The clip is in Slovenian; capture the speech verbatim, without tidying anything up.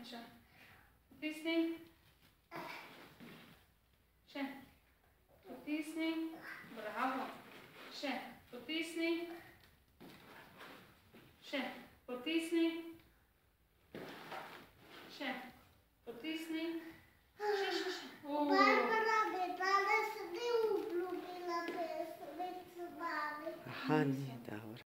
še. Potisni. Še. Potisni. Bravo. Še. Potisni. Še. Potisni. Še. Potisni. Še, še, še. Barbara bi danes ni obljubila pesmic z nami. Aha, ni, dobro.